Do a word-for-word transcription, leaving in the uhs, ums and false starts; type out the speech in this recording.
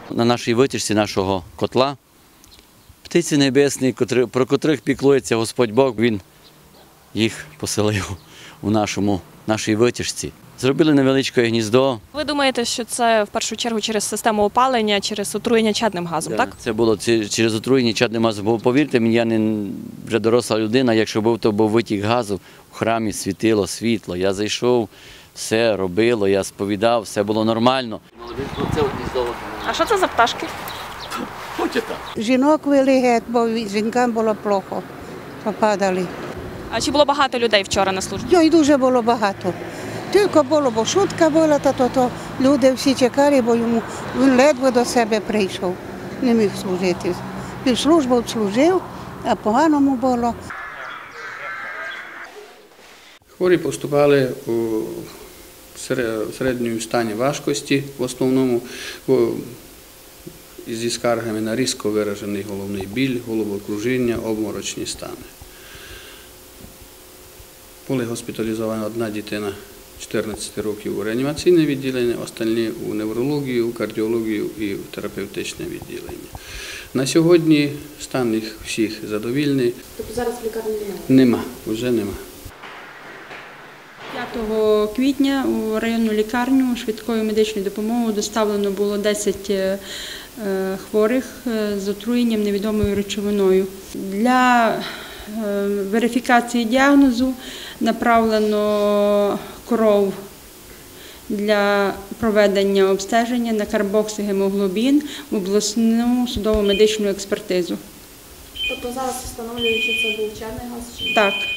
На нашій витяжці нашого котла птиці небесні, про котрих піклується Господь Бог, Він їх поселив у нашому, нашій витяжці. Зробили невеличке гніздо. Ви думаєте, що це в першу чергу через систему опалення, через отруєння чадним газом, Да, так? Це було через отруєння чадним газом. Бо повірте мені, я не вже доросла людина, якщо був, то був витік газу, в храмі світило світло. Я зайшов, все робило, я сповідав, все було нормально. А що це за пташки? Жінок вели геть, бо жінкам було плохо, попадали. А чи було багато людей вчора на службі? Йой, дуже було багато. Тільки було, бо шутка була, то, то, то люди всі чекали, бо йому він ледве до себе прийшов, не міг служити. Він службу служив, а поганому було. Хворі поступали у середньому стані важкості, в основному зі скаргами на різко виражений головний біль, головокружіння, обморочні стани. Були госпіталізовані одна дитина чотирнадцять років у реанімаційне відділення, остальні у неврологію, у кардіологію і у терапевтичне відділення. На сьогодні стан їх всіх задовільний. Тобто зараз в лікарні немає? Нема, вже нема. п'ятого квітня у районну лікарню швидкою медичною допомогою доставлено було десять хворих з отруєнням невідомою речовиною. Для верифікації діагнозу направлено кров для проведення обстеження на карбоксигемоглобін в обласну судово-медичну експертизу. Тобто зараз встановлюють, чи це був чадний газ? Так.